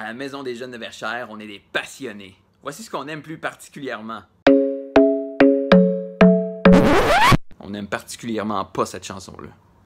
À la Maison des Jeunes de Verchères, on est des passionnés. Voici ce qu'on aime plus particulièrement. On aime particulièrement pas cette chanson-là.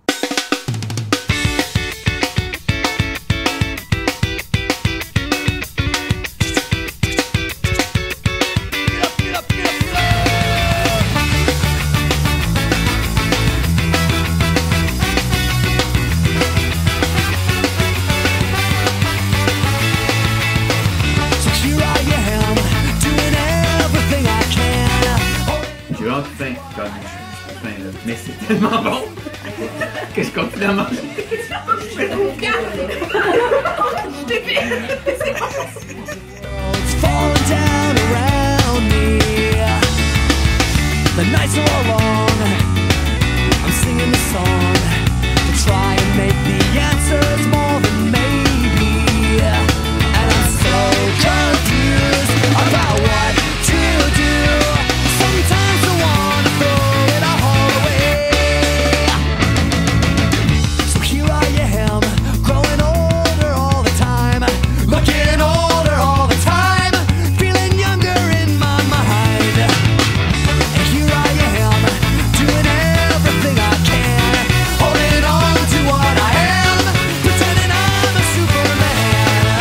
J'ai vraiment faim, comme je suis faim là. Mais c'est tellement bon que je continue à manger. It's falling down around me. The nights are all long. I'm singing the song to try and make the answers more than maybe. And I'm so confused about what to do. Sometimes I wanna throw it all away. So here I am, growing older all the time, looking older all the time, feeling younger in my mind. And here I am, doing everything I can, holding on to what I am, pretending I'm a Superman.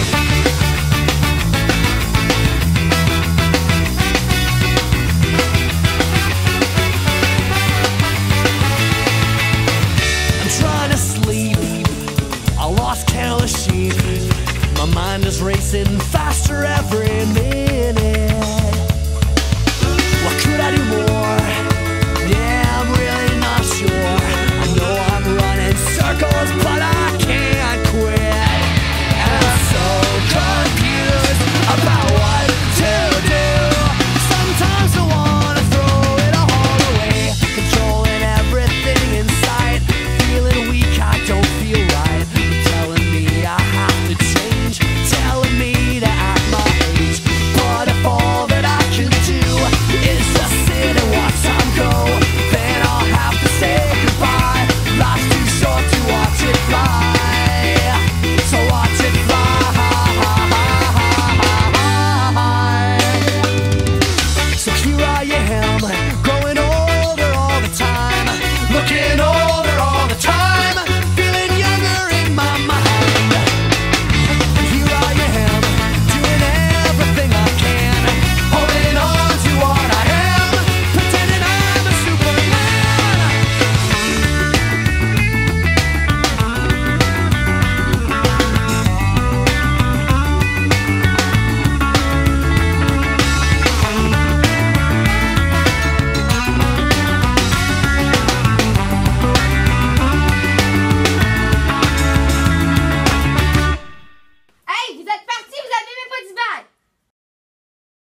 I'm trying to sleep, I lost count of sheep. My mind is racing faster every minute.